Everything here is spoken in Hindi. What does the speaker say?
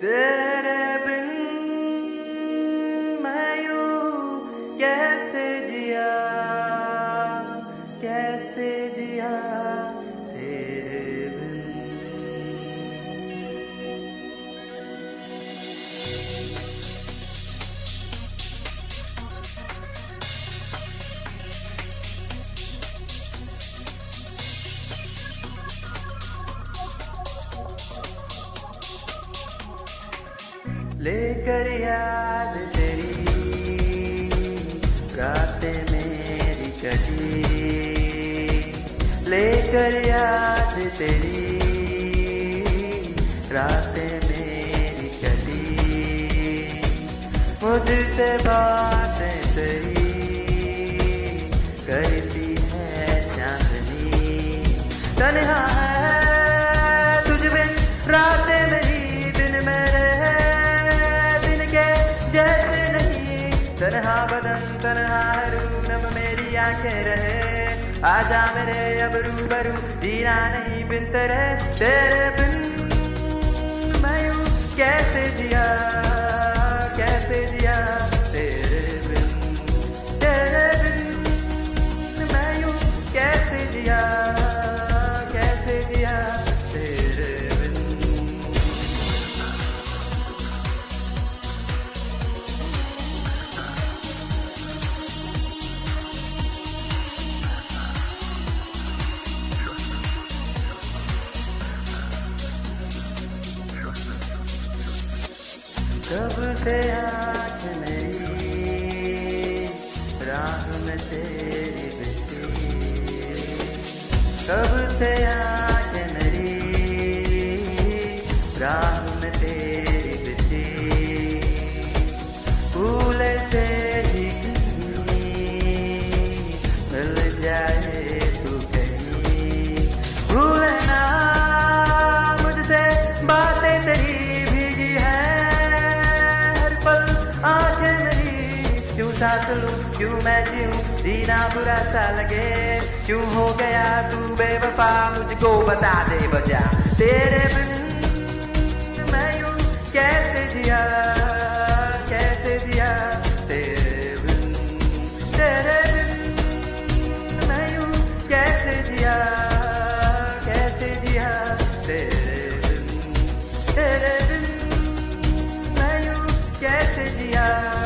तेरे बिन मैं यूं कैसे जिया, कैसे जिया तेरे बिन। लेकर याद तेरी रातें मेरी कटी, लेकर याद तेरी रातें मेरी कटी, मुझसे बातें तेरी करती है चांदनी। तन्हा है तुझ बिन रातें मेरी, दिन मेरे जैसे नहीं। तन्हा बदन तन्हा रू नम मेरी आंखें रहे, आजा मेरे अब रूबरू, जीना नहीं बिन तेरे। तेरे बिन मैं यूं कैसे जिया, कैसे जिया तेरे बिन। तेरे बिन मैं यूं कैसे जिया, कैसे जिया तेरे बिन। कब से आँख मेरी राह में तेरी बसी, कब से आँख मेरी राह में तेरी बसी, फूल से ही मिल जाए तू कहीं, भूलना मुझसे बातें तेरी भीगी है आंखें मेरी। क्यों सांस लूं, क्यों मैं जीऊं, जीना बुरा सा लगे, क्यों हो गया तू बेवफा, मुझको बता दे बजा। तेरे बिन मैं यूं कैसे जिया, कैसे जिया तेरे बिन। तेरे बिन मैं यूं कैसे जिया, कैसे जिया तेरे बिन। तेरे बिन मैं यूं कैसे जिया।